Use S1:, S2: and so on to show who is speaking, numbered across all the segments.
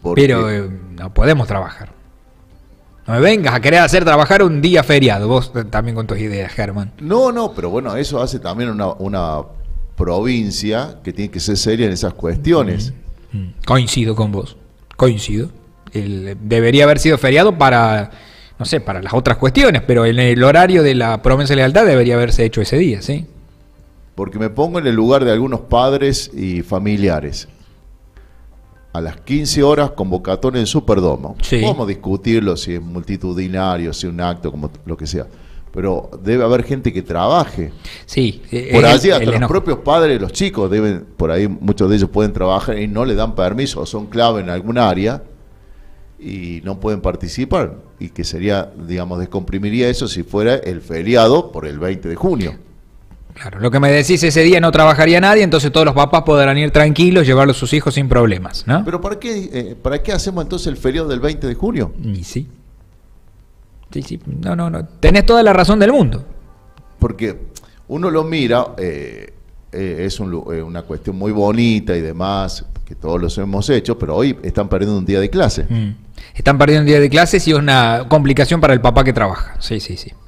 S1: Pero no podemos trabajar. No me vengas a querer hacer trabajar un día feriado, vos también con tus ideas, Germán.
S2: No, pero bueno, eso hace también una provincia que tiene que ser seria en esas cuestiones.
S1: Coincido con vos, coincido. Debería haber sido feriado para, no sé, para las otras cuestiones, pero en el horario de la promesa de lealtad debería haberse hecho ese día, ¿sí?
S2: Porque me pongo en el lugar de algunos padres y familiares. A las 15 horas, convocatoria en Superdomo.
S1: Sí.
S2: Podemos discutirlo si es multitudinario, si es un acto, como lo que sea. Pero debe haber gente que trabaje.
S1: Sí.
S2: Por allí, hasta los propios padres, los chicos, deben, por ahí muchos de ellos pueden trabajar y no le dan permiso, o son clave en algún área y no pueden participar. Y que sería, digamos, descomprimiría eso si fuera el feriado por el 20 de junio.
S1: Claro, lo que me decís, ese día no trabajaría nadie, entonces todos los papás podrán ir tranquilos, llevarlo a sus hijos sin problemas, ¿no?
S2: Pero ¿para qué hacemos entonces el feriado del 20 de junio?
S1: Y sí. Sí. No. Tenés toda la razón del mundo.
S2: Porque uno lo mira, es una cuestión muy bonita y demás, que todos los hemos hecho, pero hoy están perdiendo un día de clase.
S1: Están perdiendo un día de clases y es una complicación para el papá que trabaja. Sí.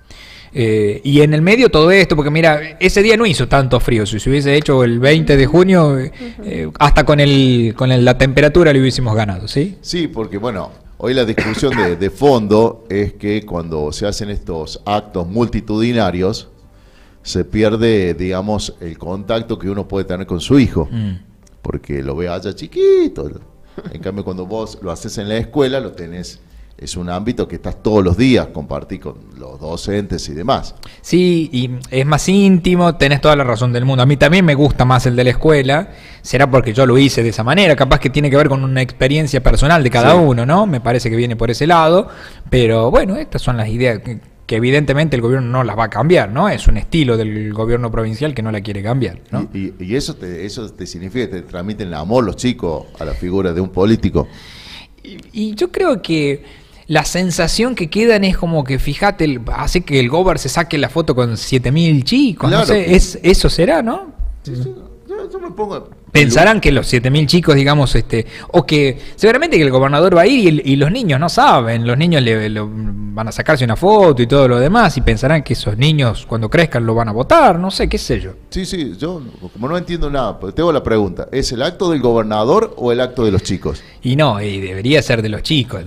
S1: Y en el medio todo esto, porque mira, ese día no hizo tanto frío. Si se hubiese hecho el 20 de junio, hasta con la temperatura le hubiésemos ganado, ¿sí?
S2: Sí, porque bueno, hoy la discusión de fondo es que cuando se hacen estos actos multitudinarios, se pierde, digamos, el contacto que uno puede tener con su hijo, porque lo ve allá chiquito. En cambio, cuando vos lo haces en la escuela, lo tenés... Es un ámbito que estás todos los días, compartís con los docentes y demás.
S1: Sí, y es más íntimo, tenés toda la razón del mundo. A mí también me gusta más el de la escuela, será porque yo lo hice de esa manera, capaz que tiene que ver con una experiencia personal de cada uno, ¿no? Me parece que viene por ese lado, pero bueno, estas son las ideas que evidentemente el gobierno no las va a cambiar, ¿no? Es un estilo del gobierno provincial que no la quiere cambiar, ¿no?
S2: Y eso te significa que te transmiten el amor los chicos a la figura de un político.
S1: Y yo creo que la sensación que quedan es como que, fíjate, hace que el Gober se saque la foto con 7.000 chicos, claro, no sé, eso será, ¿no?
S2: Sí, yo me pongo...
S1: Pensarán que los 7.000 chicos, digamos, o que seguramente que el gobernador va a ir y los niños no saben, los niños van a sacarse una foto y todo lo demás y pensarán que esos niños cuando crezcan lo van a votar, no sé, qué sé yo.
S2: Sí, yo como no entiendo nada, pues tengo la pregunta, ¿es el acto del gobernador o el acto de los chicos?
S1: Y no, y debería ser de los chicos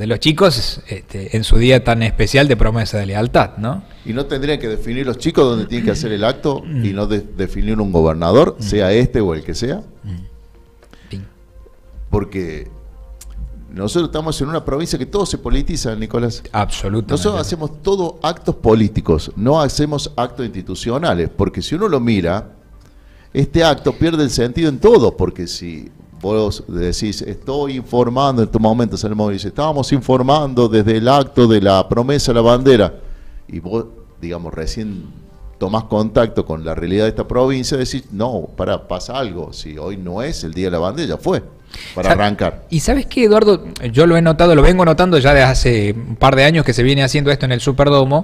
S1: en su día tan especial de promesa de lealtad, ¿no?
S2: ¿Y no tendrían que definir los chicos dónde tienen que hacer el acto y no definir un gobernador, sea este o el que sea? Porque nosotros estamos en una provincia que todo se politiza, Nicolás.
S1: Absolutamente.
S2: Nosotros hacemos todo actos políticos, no hacemos actos institucionales, porque si uno lo mira, este acto pierde el sentido en todo, porque si vos decís, estoy informando, en tu momento salimos y dice, estábamos informando desde el acto de la promesa de la bandera, y vos, digamos, recién tomás contacto con la realidad de esta provincia, decís, no, pasa algo, si hoy no es el Día de la Bandera, ya fue, para arrancar.
S1: Y ¿sabes qué, Eduardo? Yo lo vengo notando ya de hace un par de años que se viene haciendo esto en el Superdomo.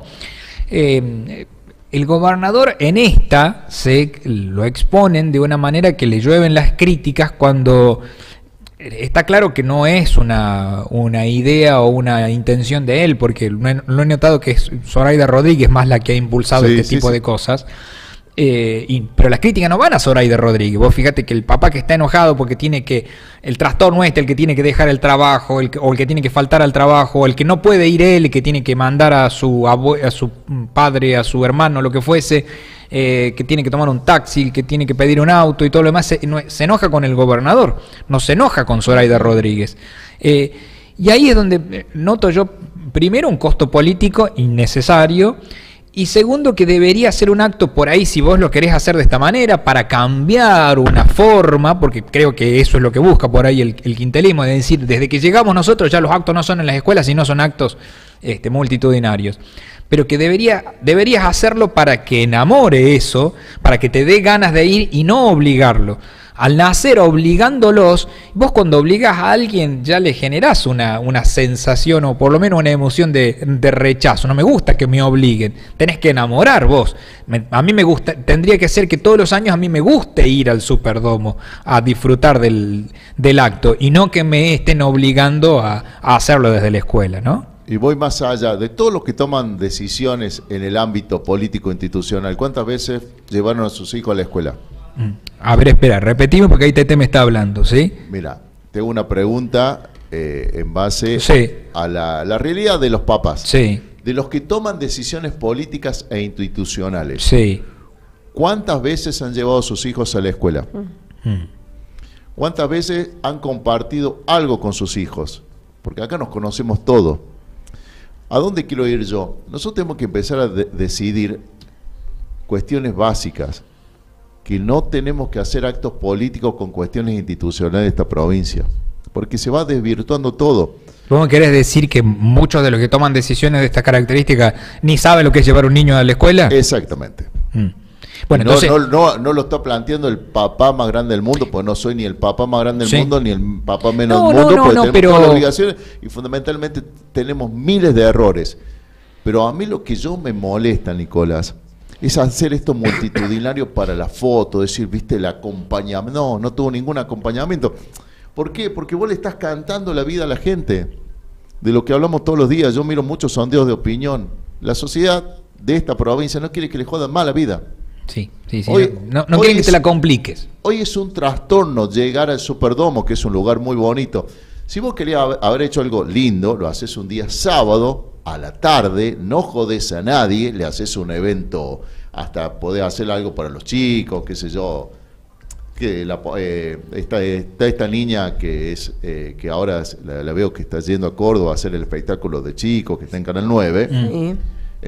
S1: El gobernador en esta lo exponen de una manera que le llueven las críticas cuando... Está claro que no es una idea o una intención de él, porque lo he notado que es Zoraida Rodríguez más la que ha impulsado tipo de cosas. Pero las críticas no van a Zoraida Rodríguez. Vos fíjate que el papá que está enojado porque tiene que, el trastorno el que tiene que dejar el trabajo, o el que tiene que faltar al trabajo, o el que no puede ir él, el que tiene que mandar a su padre, a su hermano, lo que fuese, que tiene que tomar un taxi, que tiene que pedir un auto y todo lo demás, se enoja con el gobernador, no se enoja con Zoraida Rodríguez. Y ahí es donde noto yo, primero, un costo político innecesario, y segundo, que debería ser un acto por ahí, si vos lo querés hacer de esta manera, para cambiar una forma, porque creo que eso es lo que busca por ahí el quintelismo, es decir, desde que llegamos nosotros ya los actos no son en las escuelas, sino son actos multitudinarios. Pero que deberías hacerlo para que enamore eso, para que te dé ganas de ir y no obligarlo. al nacer obligándolos, vos cuando obligas a alguien ya le generás una sensación o por lo menos una emoción de rechazo. No me gusta que me obliguen, tenés que enamorar vos. A mí me gusta, tendría que ser que todos los años a mí me guste ir al Superdomo a disfrutar del acto y no que me estén obligando a hacerlo desde la escuela, ¿no?
S2: Y voy más allá, de todos los que toman decisiones en el ámbito político institucional, ¿cuántas veces llevaron a sus hijos a la escuela?
S1: A ver, espera, repetimos porque ahí Tete me está hablando, ¿sí?
S2: Mira, tengo una pregunta en base a la realidad de los papás,
S1: sí,
S2: de los que toman decisiones políticas e institucionales.
S1: Sí.
S2: ¿Cuántas veces han llevado a sus hijos a la escuela? ¿Cuántas veces han compartido algo con sus hijos? Porque acá nos conocemos todos. ¿A dónde quiero ir yo? Nosotros tenemos que empezar a decidir cuestiones básicas, que no tenemos que hacer actos políticos con cuestiones institucionales de esta provincia, porque se va desvirtuando todo.
S1: ¿Vos querés decir que muchos de los que toman decisiones de estas características ni saben lo que es llevar un niño a la escuela?
S2: Exactamente.
S1: Bueno,
S2: no,
S1: entonces...
S2: no lo está planteando el papá más grande del mundo, pues no soy ni el papá más grande del mundo, ni el papá menos del mundo, porque tenemos todas las obligaciones y fundamentalmente tenemos miles de errores. Pero a mí lo que yo me molesta, Nicolás, es hacer esto multitudinario para la foto, decir, viste, el acompañamiento. No tuvo ningún acompañamiento. ¿Por qué? Porque vos le estás cantando la vida a la gente, de lo que hablamos todos los días. Yo miro muchos sondeos de opinión. La sociedad de esta provincia no quiere que le jodan más la vida.
S1: Sí. Hoy, no quieren que te la compliques.
S2: Hoy es un trastorno llegar al Superdomo, que es un lugar muy bonito. Si vos querías haber hecho algo lindo, lo haces un día sábado, a la tarde, no jodés a nadie, le haces un evento, hasta podés hacer algo para los chicos, qué sé yo. Que está esta niña que es que ahora la veo que está yendo a Córdoba a hacer el espectáculo de chicos, que está en Canal 9.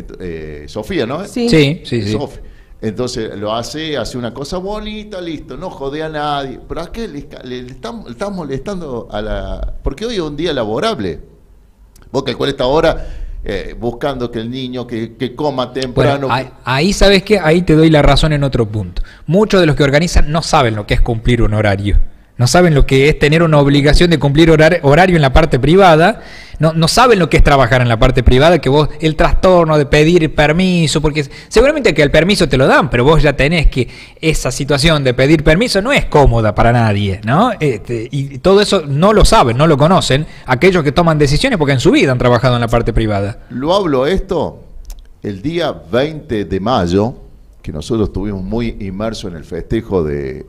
S2: Sofía, ¿no?
S1: Sí.
S2: Sofía. Entonces lo hace una cosa bonita, listo, no jode a nadie. ¿Pero a qué le están molestando a la...? Porque hoy es un día laborable. Vos calculás esta hora buscando que el niño que coma temprano...
S1: Bueno, ahí sabes que ahí te doy la razón en otro punto. Muchos de los que organizan no saben lo que es cumplir un horario. No saben lo que es tener una obligación de cumplir horario en la parte privada, no saben lo que es trabajar en la parte privada, que vos, el trastorno de pedir permiso, porque seguramente que el permiso te lo dan, pero vos ya tenés que esa situación de pedir permiso no es cómoda para nadie, ¿no? Y todo eso no lo saben, no lo conocen, aquellos que toman decisiones porque en su vida han trabajado en la parte privada.
S2: Lo hablo esto el día 20 de mayo, que nosotros estuvimos muy inmersos en el festejo de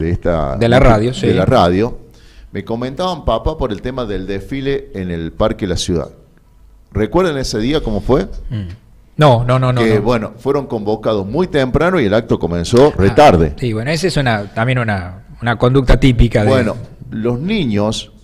S2: la radio, sí. De la radio, me comentaban, papá, por el tema del desfile en el Parque de la Ciudad. ¿Recuerdan ese día cómo fue?
S1: No.
S2: Bueno, fueron convocados muy temprano y el acto comenzó retarde.
S1: Sí, bueno, esa es también una conducta típica.
S2: Bueno, los niños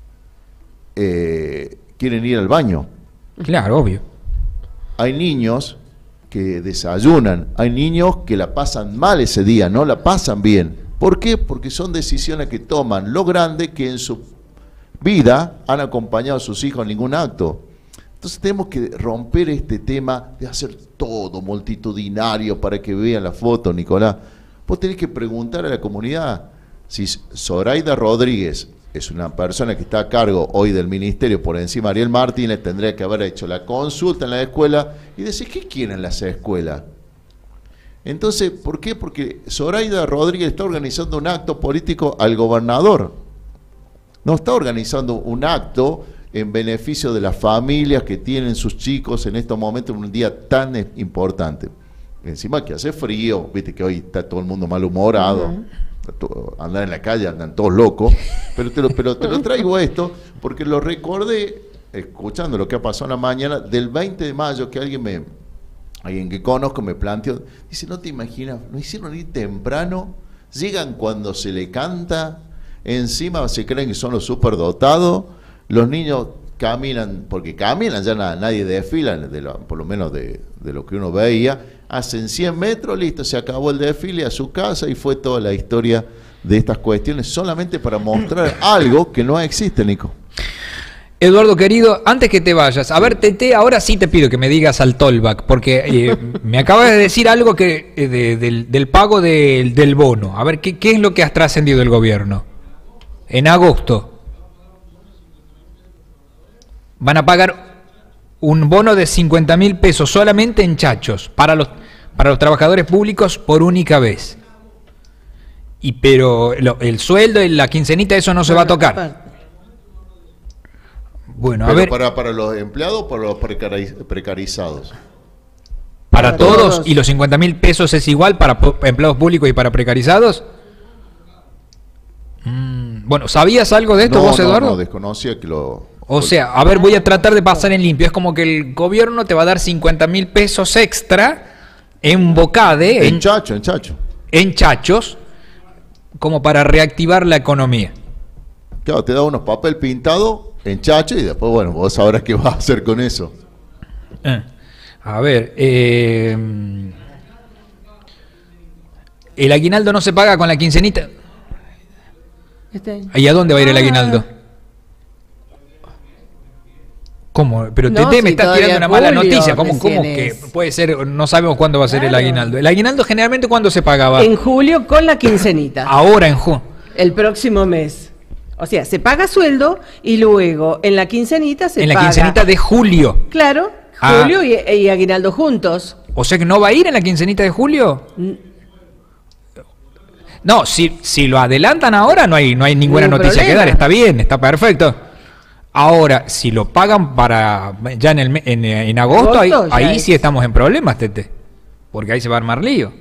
S2: quieren ir al baño.
S1: Claro, obvio.
S2: Hay niños que desayunan, hay niños que la pasan mal ese día, no la pasan bien. ¿Por qué? Porque son decisiones que toman lo grande que en su vida han acompañado a sus hijos en ningún acto. Entonces tenemos que romper este tema de hacer todo multitudinario para que vean la foto, Nicolás. Vos tenés que preguntar a la comunidad si Zoraida Rodríguez es una persona que está a cargo hoy del ministerio por encima de Ariel Martínez, tendría que haber hecho la consulta en la escuela y decir, ¿qué quieren las escuelas? Entonces, ¿por qué? Porque Zoraida Rodríguez está organizando un acto político al gobernador. No está organizando un acto en beneficio de las familias que tienen sus chicos en estos momentos en un día tan importante. Encima que hace frío, viste que hoy está todo el mundo malhumorado, andan en la calle, andan todos locos, pero te lo traigo esto porque lo recordé escuchando lo que ha pasado en la mañana del 20 de mayo que alguien que conozco me planteó, dice, no te imaginas, no hicieron ir temprano, llegan cuando se le canta, encima se creen que son los superdotados, los niños caminan, porque caminan, ya nadie desfila, por lo menos de lo que uno veía, hacen 100 metros, listo, se acabó el desfile a su casa y fue toda la historia de estas cuestiones, solamente para mostrar algo que no existe, Nico.
S1: Eduardo querido, antes que te vayas, a ver, Tete, ahora sí te pido que me digas al tollback, porque me acabas de decir algo que del pago del bono. A ver, ¿qué es lo que has trascendido del gobierno? En agosto van a pagar un bono de 50.000 pesos solamente en chachos para los trabajadores públicos por única vez. Pero el sueldo y la quincenita, eso no se va a tocar. Bueno,
S2: pero
S1: a ver.
S2: ¿Para los empleados o para los precarizados?
S1: ¿Para todos? ¿Y los 50.000 pesos es igual para empleados públicos y para precarizados? Bueno, ¿sabías algo de esto vos, Eduardo?
S2: No, desconocía que lo...
S1: O sea, a ver, voy a tratar de pasar en limpio. Es como que el gobierno te va a dar 50.000 pesos extra en bocade.
S2: En chachos.
S1: En chachos, como para reactivar la economía.
S2: Claro, te da unos papel pintado en chacho y después, bueno, vos sabrás qué vas a hacer con eso.
S1: A ver, el aguinaldo no se paga con la quincenita. ¿Y a dónde va a ir el aguinaldo? ¿Cómo? Pero
S3: No,
S1: Tete me
S3: si
S1: está tirando una mala
S3: julio,
S1: noticia. ¿Cómo
S3: recién
S1: que
S3: es.
S1: puede ser? No sabemos cuándo va a ser el aguinaldo. El aguinaldo generalmente, ¿cuándo se pagaba?
S3: En julio con la quincenita.
S1: Ahora en junio.
S3: El próximo mes. O sea, se paga sueldo y luego en la quincenita se paga.
S1: En la quincenita de julio.
S3: Claro, julio y aguinaldo juntos.
S1: O sea que no va a ir en la quincenita de julio. No, si lo adelantan ahora no hay ninguna
S3: Ningún
S1: noticia que
S3: problema.
S1: dar. Está bien, está perfecto. Ahora, si lo pagan para ya en agosto,
S3: Agosto,
S1: ahí
S3: ya
S1: sí
S3: es.
S1: estamos en problemas, Tete. Porque ahí se va a armar lío.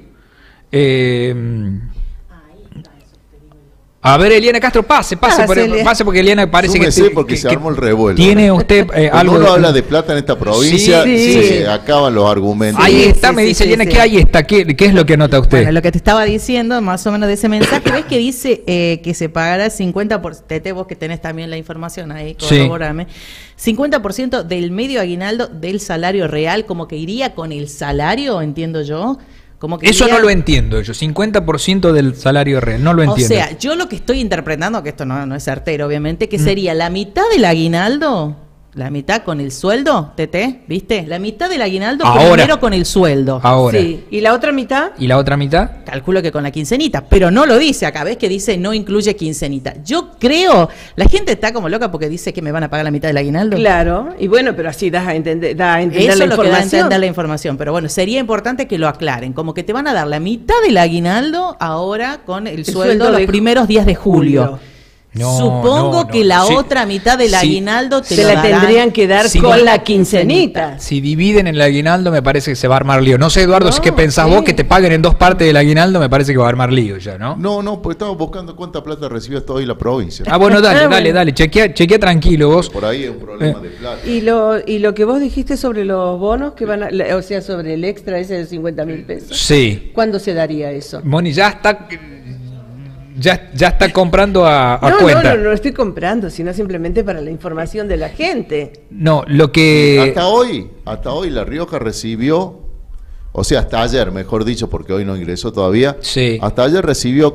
S1: A ver, Eliana Castro, pase porque Eliana parece
S2: Súmese porque se armó el revuelo.
S1: Tiene usted
S2: Cuando
S1: algo
S2: uno habla de plata en esta provincia,
S3: Sí.
S2: se acaban los argumentos.
S1: Ahí
S3: Sí,
S1: está,
S3: sí,
S1: me
S3: sí,
S1: dice
S3: sí,
S1: Eliana,
S3: sí.
S1: ¿qué ahí está? ¿Qué es lo que anota usted?
S4: Bueno, lo que te estaba diciendo, más o menos de ese mensaje, ves que dice que se pagará el 50%, Tete, vos que tenés también la información ahí,
S1: Sí.
S4: corroborame, 50% del medio aguinaldo del salario real, como que iría con el salario, entiendo yo. Como que
S1: Eso
S4: iría-
S1: no lo entiendo yo, 50% del salario real, no lo
S4: O
S1: entiendo.
S4: sea, yo lo que estoy interpretando, que esto no es certero, obviamente, que sería la mitad del aguinaldo, la mitad con el sueldo, Tete, ¿viste? La mitad del aguinaldo
S1: Ahora.
S4: primero con el sueldo.
S1: Ahora.
S3: Sí. ¿Y la otra mitad?
S1: ¿Y la otra mitad?
S4: Calculo que con la quincenita, pero no lo dice acá, ves que dice no incluye quincenita. Yo creo, la gente está como loca porque dice que me van a pagar la mitad del aguinaldo.
S3: Claro. Y bueno, pero así da a entender
S4: Eso
S3: la
S4: es lo que da a
S3: información.
S4: entender la información, pero bueno, sería importante que lo aclaren, como que te van a dar la mitad del aguinaldo ahora con el sueldo los
S3: de
S4: primeros días de julio.
S1: No,
S4: Supongo
S1: no,
S4: que
S1: no.
S4: la
S1: Sí.
S4: otra mitad del
S1: Sí.
S4: aguinaldo te
S3: Se
S4: lo
S3: la
S4: darán.
S3: tendrían que dar
S1: Sí.
S3: con la quincenita.
S1: Si dividen el aguinaldo, me parece que se va a armar lío. No sé, Eduardo,
S3: No,
S1: ¿qué pensás
S3: sí.
S1: vos que te paguen en dos partes del aguinaldo? Me parece que va a armar lío ya, ¿no?
S2: No, porque estamos buscando cuánta plata recibió hasta hoy la provincia.
S1: Ah, bueno, dale,
S3: Ah,
S1: dale,
S3: bueno.
S1: dale. Chequea tranquilo vos.
S2: Por ahí es un problema de plata.
S3: Y lo que vos dijiste sobre los bonos que van a, o sea, sobre el extra ese de 50.000 pesos.
S1: Sí.
S3: ¿Cuándo se daría eso?
S1: Moni ya está. Ya está comprando a
S3: No,
S1: cuenta.
S3: no lo estoy comprando, sino simplemente para la información de la gente.
S1: No, lo que.
S2: Hasta hoy La Rioja recibió, o sea, hasta ayer, mejor dicho, porque hoy no ingresó todavía.
S1: Sí.
S2: Hasta ayer recibió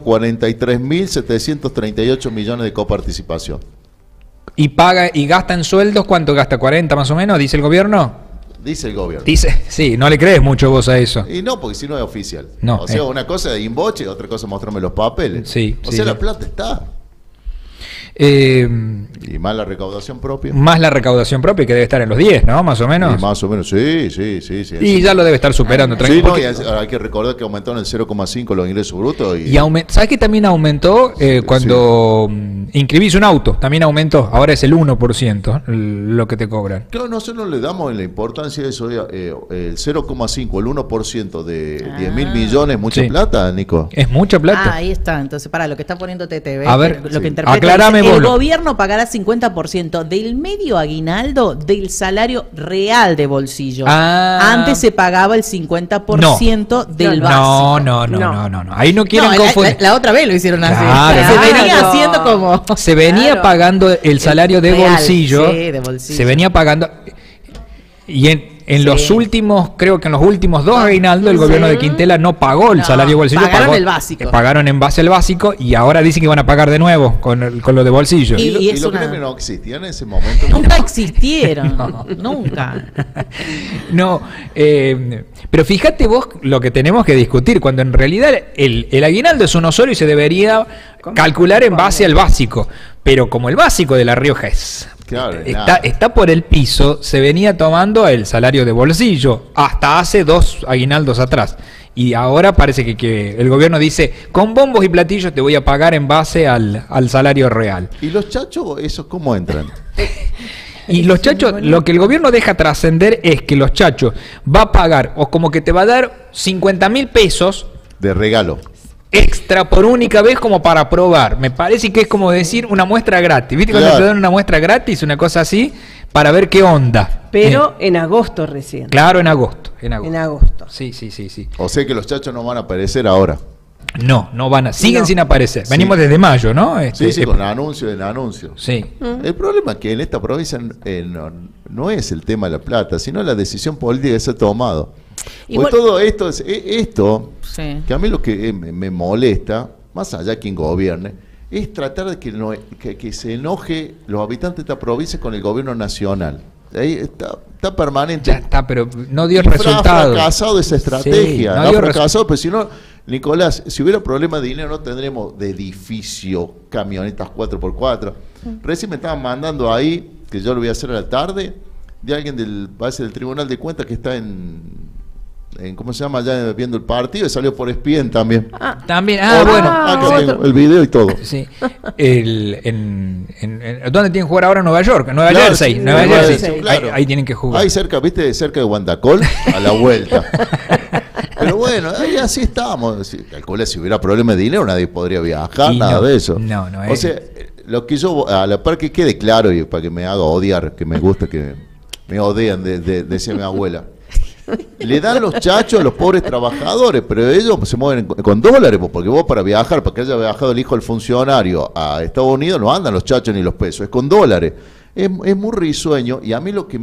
S2: 43.738 millones de coparticipación.
S1: Y paga y gasta en sueldos, ¿cuánto gasta? ¿40 más o menos? ¿Dice el gobierno?
S2: Dice el gobierno.
S1: Dice, sí, no le crees mucho vos a eso.
S2: Y no, porque si no es oficial.
S1: No,
S2: o sea, una cosa de inboche, otra cosa mostrarme los papeles.
S1: Sí,
S2: O
S1: sí,
S2: sea,
S1: sí.
S2: la plata está. Y más la recaudación propia.
S1: Más la recaudación propia, que debe estar en los 10, ¿no? Más o menos.
S2: Y más o menos, sí.
S1: Y ya lo debe estar superando.
S2: Sí,
S1: tranquilo.
S2: no, y hay que recordar que aumentaron el 0,5 los ingresos brutos.
S1: ¿Sabes que también aumentó cuando inscribís un auto? También aumentó. Ahora es el 1% lo que te cobran.
S2: Claro, nosotros le damos la importancia de eso. El 0,5, el 1% de 10.000 millones, mucha
S1: Sí.
S2: plata, Nico.
S1: Es mucha plata.
S4: Ah, ahí está. Entonces, para lo que está poniendo TTV,
S1: A ver,
S4: lo
S2: sí.
S4: que interpreta,
S1: Aclarame
S4: dice,
S1: vos
S4: el
S1: lo-
S4: gobierno pagará 50% del medio aguinaldo del salario real de bolsillo.
S1: Ah.
S4: Antes se pagaba el 50% del
S3: No,
S4: básico.
S1: No. Ahí no quieren
S4: No,
S1: confundir.
S4: la otra vez lo hicieron así.
S1: Claro.
S4: Se venía
S3: Claro.
S4: haciendo como...
S1: Se venía
S3: Claro.
S1: pagando el salario de
S4: Real,
S1: bolsillo.
S4: sí, de bolsillo.
S1: Se venía pagando. Y en los últimos, creo que en los últimos 2 aguinaldos, el gobierno de Quintela no pagó el salario de bolsillo.
S4: Pagaron el básico.
S1: Pagaron en base al básico y ahora dicen que van a pagar de nuevo con lo de bolsillo.
S2: Y los gremios no existían en ese momento.
S4: Nunca existieron, nunca.
S1: No, pero fíjate vos lo que tenemos que discutir, cuando en realidad el aguinaldo es uno solo y se debería calcular en base al básico. Pero como el básico de La Rioja está por el piso, se venía tomando el salario de bolsillo hasta hace 2 aguinaldos atrás. Y ahora parece que el gobierno dice, con bombos y platillos te voy a pagar en base al salario real.
S2: ¿Y los chachos, esos cómo entran?
S1: Y los chachos, lo que el gobierno deja trascender es que los chachos va a pagar, o como que te va a dar 50.000 pesos
S2: de regalo
S1: extra por única vez como para probar. Me parece que es como decir una muestra gratis. ¿Viste cuando te dan una muestra gratis, una cosa así, para ver qué onda?
S3: Pero en agosto recién.
S1: Claro, en agosto. En agosto. Sí.
S2: O sea que los chachos no van a aparecer ahora.
S1: No van a. Siguen sin aparecer. Venimos desde mayo, ¿no?
S2: Sí, con anuncio en anuncio.
S1: Sí.
S2: El problema es que en esta provincia no es el tema de la plata, sino la decisión política que se ha tomado. Pues todo esto es que a mí lo que me molesta, más allá de quien gobierne, es tratar de que se enoje los habitantes de esta provincia con el gobierno nacional. Ahí está permanente.
S1: Ya está, pero no dio resultado.
S2: Ha fracasado esa estrategia.
S1: Sí,
S2: ha fracasado, pero si no, Nicolás, si hubiera problema de dinero, no tendremos de edificio, camionetas 4x4. Recién me estaban mandando ahí, que yo lo voy a hacer a la tarde, de alguien del Tribunal de Cuentas que está en ¿cómo se llama? Allá viendo el partido, y salió por ESPN también.
S1: También,
S2: bueno. Acá tengo el video y todo.
S1: Sí. ¿Dónde tienen que jugar ahora? Nueva York, Nueva Jersey.
S2: Claro.
S1: Ahí tienen que jugar.
S2: Ahí cerca, ¿viste? Cerca de Guandacol, a la vuelta. Pero bueno, ahí así estamos. Calcula, si hubiera problema de dinero, nadie podría viajar, nada de eso.
S1: No.
S2: O sea, lo que yo, a la par que quede claro, y para que me haga odiar, que me gusta que me odian, decía mi abuela. Le dan los chachos a los pobres trabajadores, pero ellos se mueven con dólares, porque vos para viajar, para que haya viajado el hijo del funcionario a Estados Unidos, no andan los chachos ni los pesos, es con dólares. Es muy risueño, y a mí lo que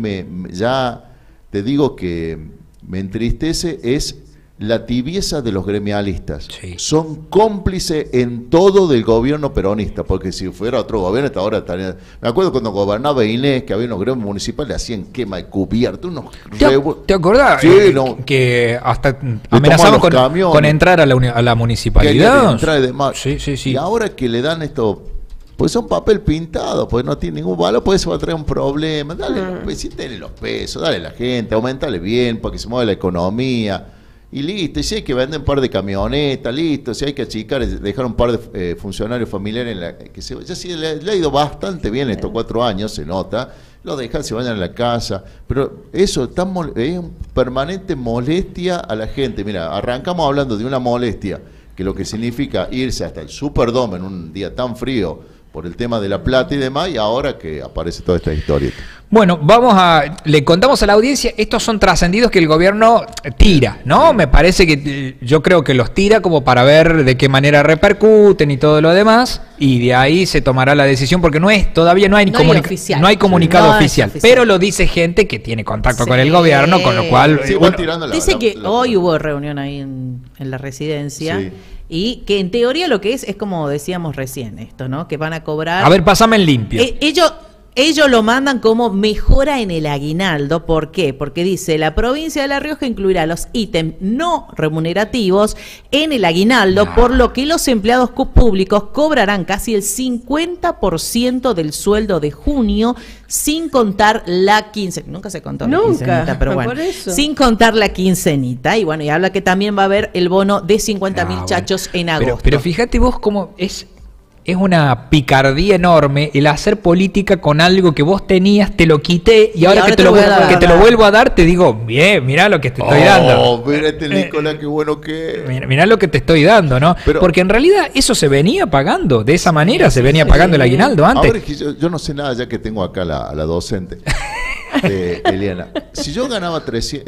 S2: ya te digo que me entristece es la tibieza de los gremialistas.
S1: Sí.
S2: Son cómplices en todo del gobierno peronista, porque si fuera otro gobierno, hasta ahora estaría... Me acuerdo cuando gobernaba Inés, que había unos gremios municipales, le hacían quema de cubierto,
S1: ¿Te acordás?
S2: Sí,
S1: que hasta amenazaban con entrar a la municipalidad.
S2: Entrar y demás.
S1: Sí.
S2: Y ahora que le dan esto, pues son papel pintado, pues no tiene ningún valor, pues eso va a traer un problema. Dale los pesos, tenle los pesos, dale a la gente, aumentale bien para que se mueva la economía. Y listo, y si hay que vender un par de camionetas, listo, si hay que achicar, dejar un par de funcionarios familiares ya sí le ha ido bastante bien estos 4 años, se nota, lo dejan, se vayan a la casa, pero eso es un permanente molestia a la gente. Mira, arrancamos hablando de una molestia, que lo que significa irse hasta el Superdome en un día tan frío, por el tema de la plata y demás, y ahora que aparece toda esta historieta.
S1: Bueno, le contamos a la audiencia, estos son trascendidos que el gobierno tira, ¿no? Me parece que yo creo que los tira como para ver de qué manera repercuten y todo lo demás, y de ahí se tomará la decisión, porque todavía no hay comunicado oficial, pero lo dice gente que tiene contacto con el gobierno, con lo cual...
S2: Sí,
S4: dice que hoy hubo reunión ahí en la residencia. Sí. Y que en teoría lo que es como decíamos recién esto, ¿no? Que van a cobrar...
S1: A ver, pásame en limpio.
S4: Ellos lo mandan como mejora en el aguinaldo. ¿Por qué? Porque dice, la provincia de La Rioja incluirá los ítems no remunerativos en el aguinaldo, por lo que los empleados públicos cobrarán casi el 50% del sueldo de junio, sin contar la quincenita. Nunca se contó la quincenita, pero bueno. Sin contar la quincenita. Y bueno, y habla que también va a haber el bono de 50.000 chachos en agosto.
S1: Pero fíjate vos cómo es una picardía enorme el hacer política con algo que vos tenías, te lo quité y ahora que te lo vuelvo a dar, te digo, bien, mirá lo que te estoy dando.
S2: Mira Nicolás, qué bueno que es.
S1: Mirá lo que te estoy dando, ¿no? Porque en realidad eso se venía pagando, de esa manera se venía pagando el aguinaldo antes.
S2: Ahora es que yo no sé nada, ya que tengo acá a la docente, Eliana. Si yo ganaba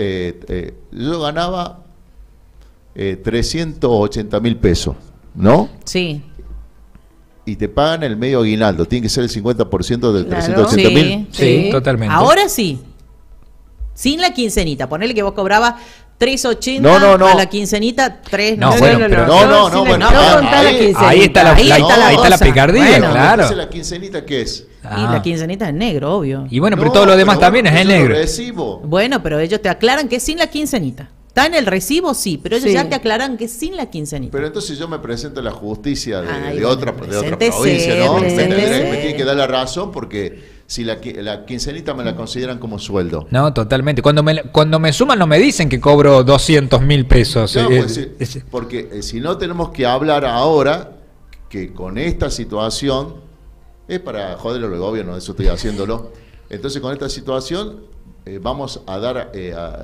S2: 380.000 pesos, ¿no?
S4: Sí.
S2: Y te pagan el medio aguinaldo, tiene que ser el 50% del 380.000.
S1: Sí, totalmente.
S4: Ahora sí. Sin la quincenita. Ponele que vos cobrabas 3.80
S2: No.
S4: a la quincenita, 3.
S1: No, bueno, pero
S2: no, bueno,
S3: contá la quincenita.
S1: ahí está la
S4: cosa.
S1: picardía,
S4: Bueno,
S1: claro.
S2: Entonces, ¿la quincenita qué es?
S4: Y la quincenita es negro, obvio.
S1: Y bueno, pero todo lo demás también es en
S2: yo lo
S1: negro.
S2: recibo.
S4: Bueno, pero ellos te aclaran que es sin la quincenita. Está en el recibo, sí, pero ellos
S3: Sí.
S4: ya te aclaran que es sin la quincenita.
S2: Pero entonces yo me presento a la justicia de,
S4: Ay,
S2: de
S4: bueno,
S2: otra
S4: preséntese,
S2: provincia, ¿no?
S4: preséntese.
S2: Me tiene que dar la razón porque si la quincenita me la consideran como sueldo.
S1: No, totalmente. Cuando me suman no me dicen que cobro 200.000 pesos.
S2: No, pues, porque si no tenemos que hablar ahora que con esta situación es para joderlo al gobierno, eso estoy haciéndolo. Entonces con esta situación vamos a dar,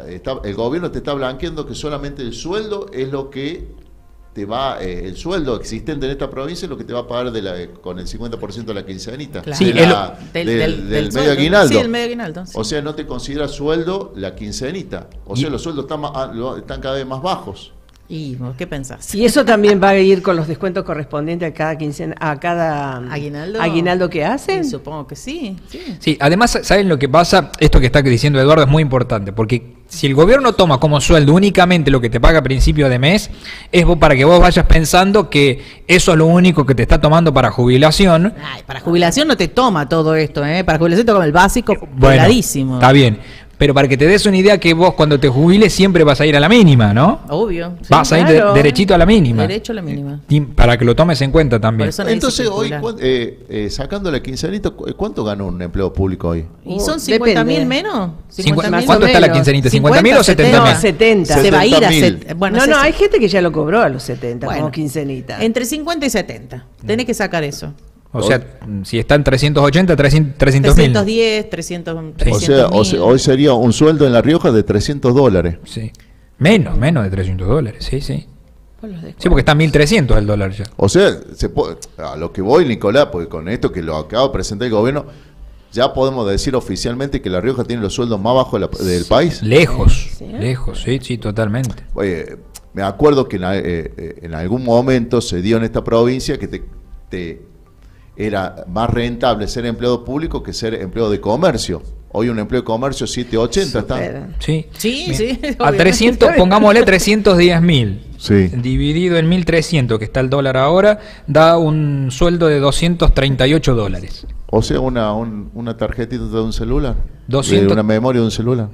S2: el gobierno te está blanqueando que solamente el sueldo es lo que te va, el sueldo existente en esta provincia es lo que te va a pagar con el 50% de la quincenita.
S4: Claro.
S1: Sí,
S2: del medio
S4: sueldo.
S2: aguinaldo.
S4: Sí, el medio aguinaldo. Sí.
S2: O sea, no te considera sueldo la quincenita. O sea, los sueldos están cada vez más bajos.
S4: ¿Y vos qué pensás?
S3: Y eso también va a ir con los descuentos correspondientes a cada quincena, a cada aguinaldo que hacen.
S4: Sí, supongo que sí.
S1: Sí, además, ¿saben lo que pasa? Esto que está diciendo Eduardo es muy importante, porque si el gobierno toma como sueldo únicamente lo que te paga a principio de mes, es para que vos vayas pensando que eso es lo único que te está tomando para jubilación.
S4: Ay, para jubilación no te toma todo esto, ¿eh? Para jubilación te toma el básico
S1: Bueno,
S4: peladísimo.
S1: está bien. Pero para que te des una idea que vos cuando te jubiles siempre vas a ir a la mínima, ¿no?
S4: Obvio. Sí,
S1: Vas a ir
S3: claro.
S1: derechito a la mínima.
S4: Derecho a la mínima.
S1: Y para que lo tomes en cuenta también.
S4: Por eso nadie
S2: Entonces,
S4: se
S2: hoy,
S4: jubila.
S2: sacando la quincenita, ¿cuánto gana un empleo público hoy?
S4: ¿Y son 50.000
S3: depende.
S4: menos?
S3: Más
S1: ¿Cuánto
S3: o
S1: está la
S3: menos.
S1: quincenita? ¿50.000 o
S4: 50.000?
S1: 70.000?
S3: No, 70.
S4: Se va a ir a
S2: 70.000.
S4: Bueno,
S3: no, hay gente que ya lo cobró a los 70
S4: Bueno,
S3: como quincenita.
S4: entre 50 y 70. Tenés que sacar eso.
S1: O sea, si está en 380, 300.000.
S4: 310, 300.
S1: Sí.
S2: O sea, hoy sería un sueldo en La Rioja de $300.
S1: Sí. Menos de $300. Sí, sí.
S3: Por los descuentos.
S1: Sí, porque está 1.300 el dólar ya.
S2: O sea, a lo que voy, Nicolás, porque con esto que lo acaba de presentar el gobierno, ya podemos decir oficialmente que La Rioja tiene los sueldos más bajos del país.
S1: Lejos,
S3: Sí.
S1: lejos, sí, sí, totalmente.
S2: Oye, me acuerdo que en algún momento se dio en esta provincia que era más rentable ser empleado público que ser empleado de comercio. Hoy un empleo de comercio 780 está.
S3: Supera.
S1: Sí,
S4: Sí,
S1: Bien.
S4: sí,
S1: A
S4: obviamente.
S1: 300, pongámosle 310.000.
S2: Sí.
S1: Dividido en 1.300, que está el dólar ahora, da un sueldo de $238.
S2: O sea, una tarjetita de un celular.
S1: 200.
S2: De una memoria de un celular.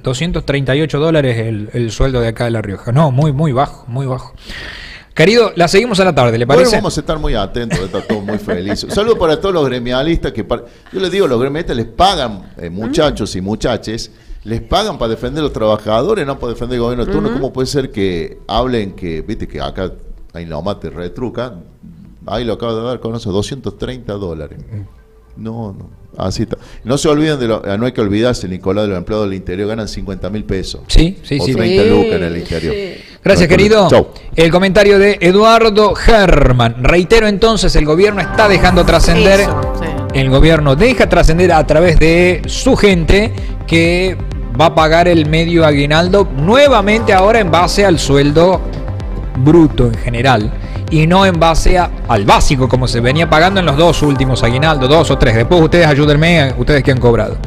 S1: $238 el sueldo de acá de La Rioja. No, muy, muy bajo, muy bajo. Querido, la seguimos a la tarde, ¿le
S2: Bueno,
S1: parece?
S2: vamos a estar muy atentos, estar todos muy felices. Saludos para todos los gremialistas yo les digo, los gremialistas les pagan, muchachos y muchaches, les pagan para defender a los trabajadores, no para defender el gobierno de turno. ¿Cómo puede ser que hablen que, viste que acá ahí nomás te retrucan? Ahí lo acabo de dar con esos $230. No, así está. No se olviden no hay que olvidarse, Nicolás, de los empleados del interior ganan 50.000 pesos.
S1: Sí, sí,
S2: O
S1: sí.
S2: 30 lucas en el interior.
S3: Sí.
S1: Gracias, querido.
S2: Chau.
S1: El comentario de Eduardo Herman. Reitero entonces, el gobierno está dejando trascender.
S4: Eso, sí.
S1: El gobierno deja trascender a través de su gente que va a pagar el medio aguinaldo nuevamente ahora en base al sueldo bruto en general y no en base al básico como se venía pagando en los dos últimos aguinaldos, 2 o 3. Después ustedes ayúdenme, ustedes que han cobrado.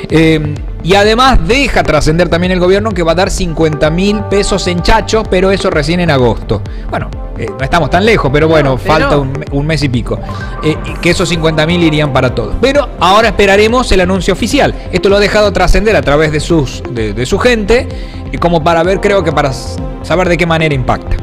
S1: Y además deja trascender también el gobierno que va a dar 50.000 pesos en chachos, pero eso recién en agosto. Bueno, no estamos tan lejos, pero bueno,
S3: No, pero-
S1: falta un mes y pico. Que esos 50.000 irían para todos. Pero ahora esperaremos el anuncio oficial. Esto lo ha dejado trascender a través de su gente, como para ver, creo que para saber de qué manera impacta.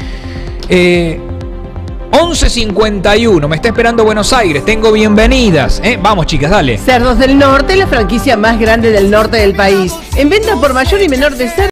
S1: 11:51, me está esperando Buenos Aires, tengo bienvenidas. Vamos, chicas, dale.
S3: Cerdos del Norte, la franquicia más grande del norte del país. En venta por mayor y menor de cerdo.